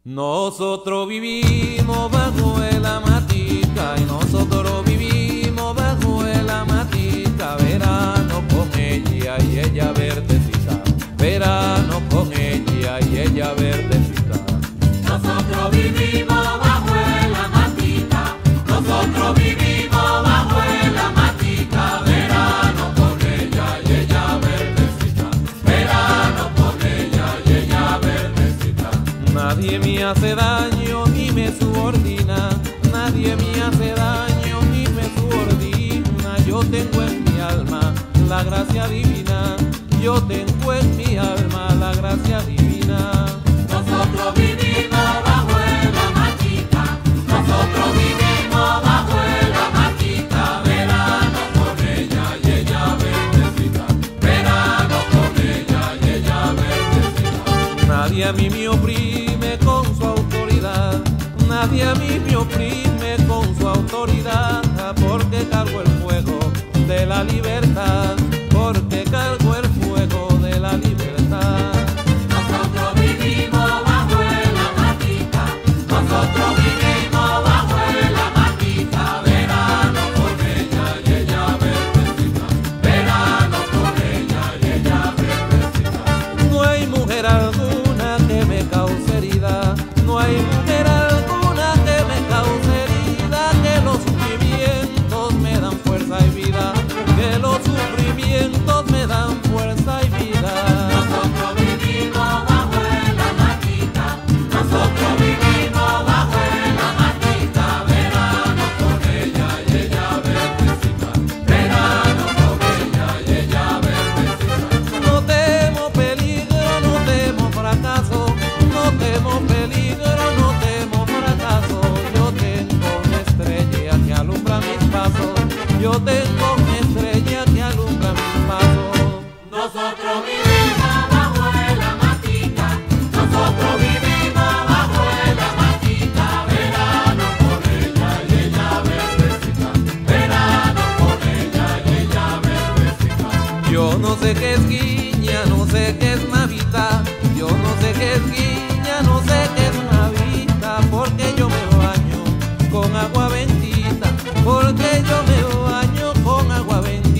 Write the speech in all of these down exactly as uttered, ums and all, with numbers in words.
Nosotros vivimos bajo el matica y nosotros vivimos bajo el matica. Verano con ella y ella verdecita, verano con ella y ella verdecita. Nosotros vivimos bajo el matica, nosotros vivimos bajo el matica. Verano con ella y ella verdecita, verano con ella y ella verdecita. Nadie me hace daño ni me subordina, nadie me hace daño ni me subordina. Yo tengo en mi alma la gracia divina, yo tengo en mi alma la gracia divina. Nosotros vivimos bajo el matica, nosotros vivimos bajo el matica. Verano con ella y ella verdecita, verano con ella y ella verdecita. Nadie a mí me oprime con su autoridad, nadie a mí me oprime con su autoridad, porque cargo el fuego de la libertad, porque cargo el fuego de la libertad. Nosotros vivimos bajo el matica, nosotros vivimos bajo el matica. Verano con ella y ella verdecita, verano con ella y ella verdecita. No hay mujer alguna que me cause herida, no hay mujer alguna que me cause herida, que los sufrimientos me dan fuerza y vida, que los sufrimientos me dan fuerza y vida. Nosotros vivimos bajo el matica, nosotros vivimos bajo el matica. Verano con ella y ella verdecita, verano con ella y ella verdecita. No temo peligro, no temo fracaso, no temo peligro, no temo fracaso. Yo tengo una estrella que alumbra mis pasos, yo tengo una estrella que alumbra mis pasos. Nosotros vivimos bajo el matica, nosotros vivimos bajo el matica. Verano con ella y ella verdecita, verano con ella y ella verdecita. Yo no sé qué es guiña, no sé qué es navita, yo no sé qué es guiña, no sé qué es navita, porque yo me baño con agua bendita, porque yo me baño con agua bendita.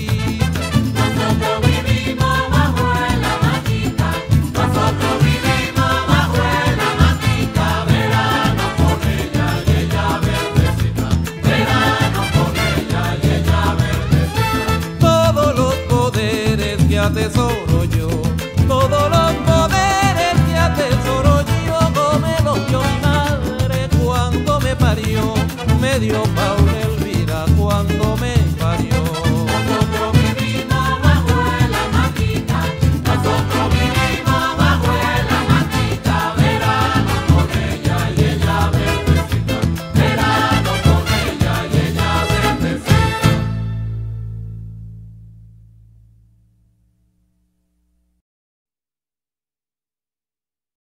Nosotros vivimos bajo el matica, nosotros vivimos bajo el matica. Verano con ella y ella verdecita, verano con ella y ella verdecita. Todos los poderes que atesoran